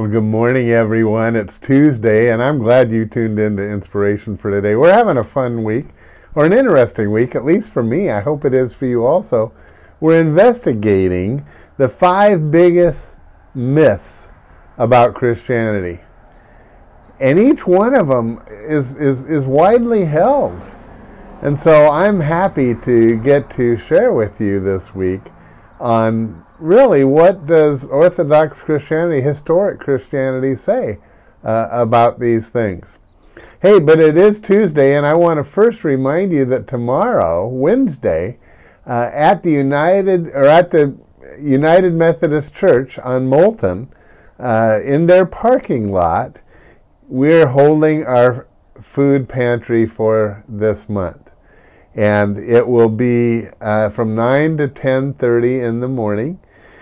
Well, good morning, everyone. It's Tuesday, and I'm glad you tuned in to Inspiration for today. We're having a fun week, or an interesting week, at least for me. I hope it is for you also. We're investigating the 5 biggest myths about Christianity. And each one of them is widely held. And so I'm happy to get to share with you this week on really what does Orthodox Christianity, historic Christianity say about these things. Hey, but it is Tuesday, and I want to first remind you that tomorrow, Wednesday, at the United Methodist Church on Moulton, in their parking lot, we're holding our food pantry for this month. And it will be from 9 to 10:30 in the morning.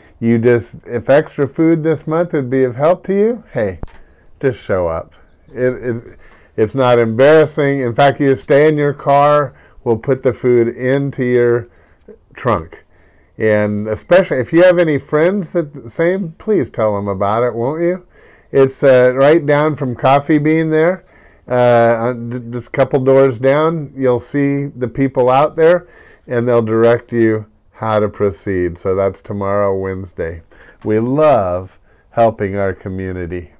If extra food this month would be of help to you, hey, just show up. It's not embarrassing. In fact, you stay in your car, we'll put the food into your trunk. And especially if you have any friends that same, please tell them about it, won't you? It's right down from Coffee Bean there. Just a couple doors down, you'll see the people out there, and they'll direct you how to proceed. So that's tomorrow, Wednesday. We love helping our community.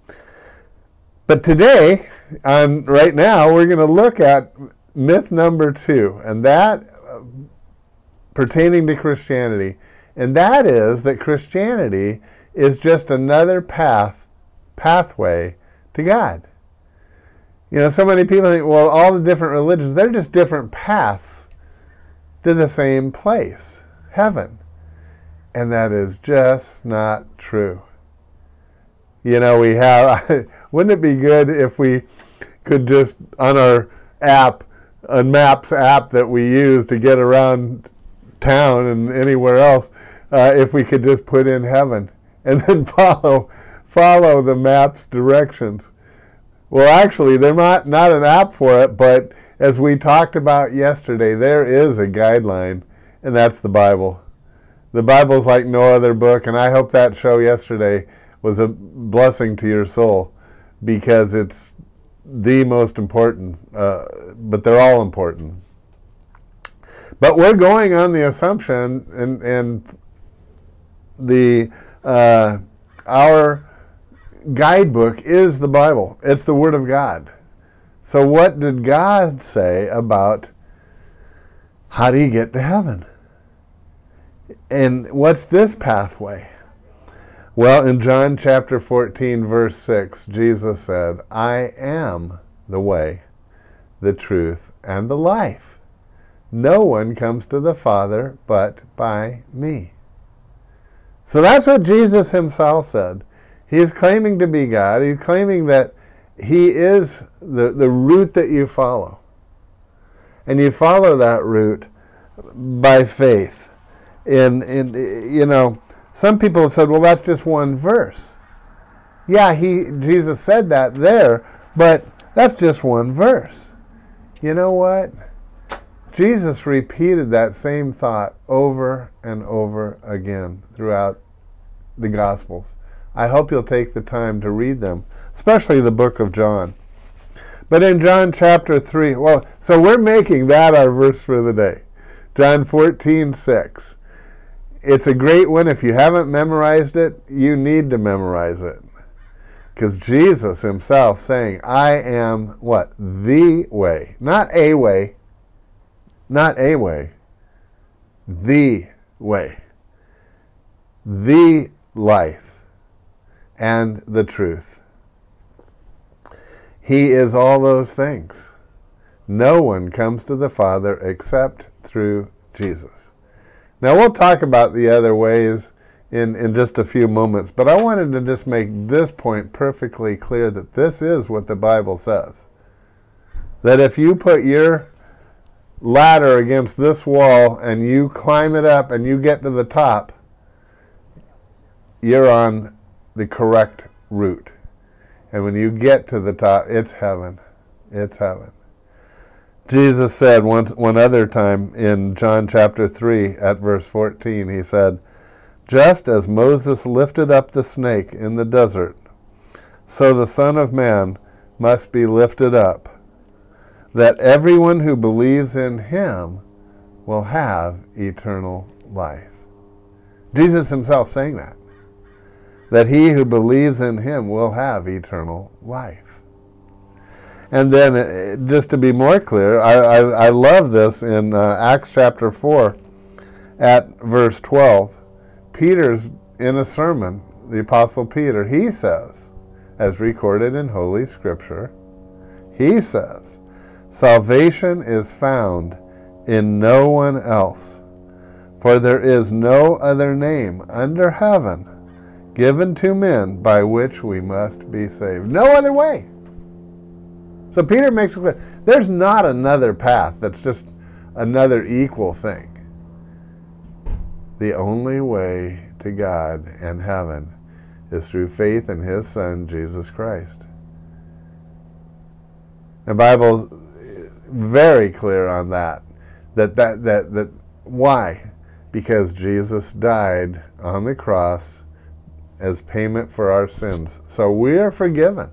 But today, right now, we're going to look at myth number 2, and that pertaining to Christianity. And that is that Christianity is just another pathway to God. You know, so many people think, well, all the different religions, they're just different paths to the same place, heaven. And that is just not true. You know, wouldn't it be good if we could just, on our app, on Maps app that we use to get around town and anywhere else, if we could just put in heaven and then follow the map's directions. Well, actually, they're not an app for it, but as we talked about yesterday, there is a guideline, and that's the Bible. The Bible's like no other book, and I hope that show yesterday was a blessing to your soul, because it's the most important, but they're all important. But we're going on the assumption, and our guidebook is the Bible. It's the Word of God. So what did God say about how do you get to heaven? And what's this pathway? Well, in John chapter 14, verse 6, Jesus said, I am the way, the truth, and the life. No one comes to the Father but by me. So that's what Jesus himself said. He is claiming to be God. He's claiming that he is the route that you follow. And you follow that route by faith. And you know, some people have said, well, that's just one verse. Yeah, Jesus said that there, but that's just one verse. You know what? Jesus repeated that same thought over and over again throughout the Gospels. I hope you'll take the time to read them, especially the book of John. But in John chapter 3, well, so we're making that our verse for the day. John 14:6. It's a great one. If you haven't memorized it, you need to memorize it. Because Jesus himself saying, I am what? The way. Not a way. Not a way. The way. The life. And the truth. He is all those things. No one comes to the Father except through Jesus. Now we'll talk about the other ways in just a few moments, but I wanted to just make this point perfectly clear that this is what the Bible says. That if you put your ladder against this wall and you climb it up and you get to the top, you're on the correct route. And when you get to the top, it's heaven. It's heaven. Jesus said one other time in John chapter 3 at verse 14, he said, just as Moses lifted up the snake in the desert so the Son of Man must be lifted up, that everyone who believes in him will have eternal life. Jesus himself saying that he who believes in him will have eternal life. And then, just to be more clear, I love this in Acts chapter 4 at verse 12. Peter's in a sermon, the Apostle Peter, he says, as recorded in Holy Scripture, he says, salvation is found in no one else, for there is no other name under heaven given to men by which we must be saved. No other way. So Peter makes it clear, there's not another path that's just another equal thing. The only way to God and heaven is through faith in his Son, Jesus Christ. The Bible's very clear on that. That why? Because Jesus died on the cross as payment for our sins. So we are forgiven.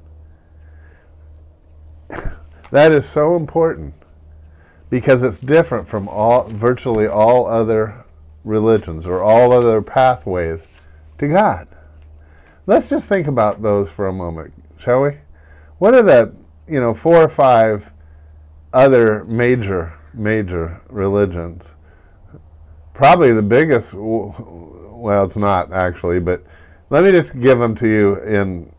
That is so important because it's different from virtually all other religions or all other pathways to God. Let's just think about those for a moment, shall we? What are the 4 or 5 other major religions? Probably the biggest, well, it's not actually, but let me just give them to you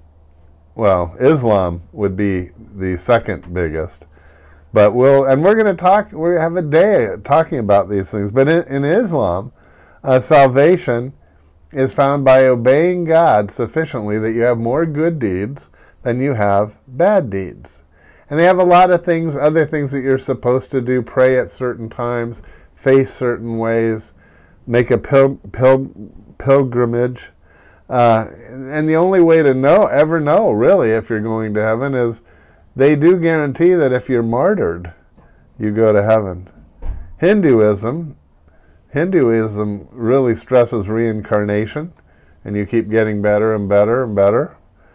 Islam would be the second biggest. But we're going to have a day talking about these things. But in Islam, salvation is found by obeying God sufficiently that you have more good deeds than you have bad deeds. And they have a lot of things, other things that you're supposed to do, pray at certain times, face certain ways, make a pilgrimage. And the only way to ever know, really, if you're going to heaven is they do guarantee that if you're martyred, you go to heaven. Hinduism really stresses reincarnation, and you keep getting better and better and better.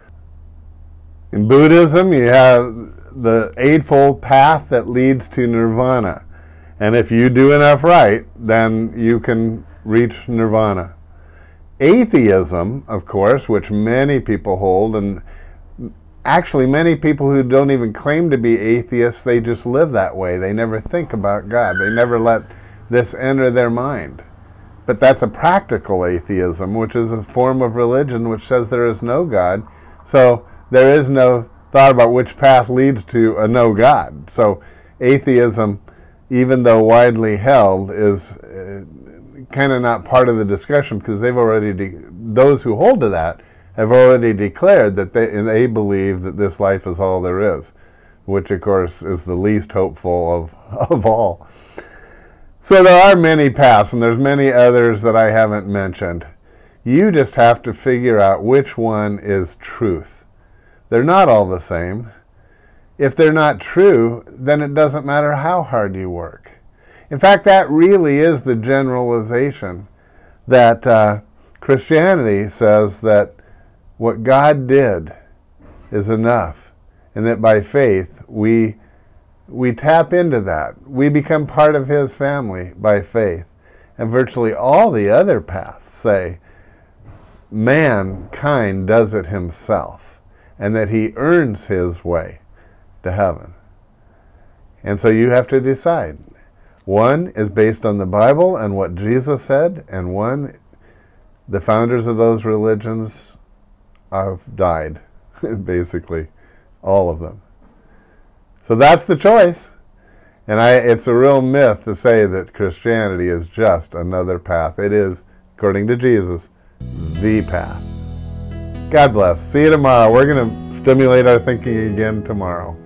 In Buddhism, you have the Eightfold Path that leads to nirvana. And if you do enough right, then you can reach nirvana. Atheism, of course, which many people hold, and actually many people who don't even claim to be atheists, they just live that way. They never think about God. They never let this enter their mind. But that's a practical atheism, which is a form of religion which says there is no God. So there is no thought about which path leads to a no God. So atheism, even though widely held, is kind of not part of the discussion because those who hold to that have already declared that they believe that this life is all there is, which of course is the least hopeful of all. So there are many paths, and there's many others that I haven't mentioned. You just have to figure out which one is truth. They're not all the same. If they're not true, then it doesn't matter how hard you work. In fact, that really is the generalization that Christianity says that what God did is enough, and that by faith we tap into that. We become part of his family by faith. And virtually all the other paths say mankind does it himself, and that he earns his way to heaven. And so you have to decide. One is based on the Bible and what Jesus said, and one, the founders of those religions have died, basically, all of them. So that's the choice. And it's a real myth to say that Christianity is just another path. It is, according to Jesus, the path. God bless. See you tomorrow. We're going to stimulate our thinking again tomorrow.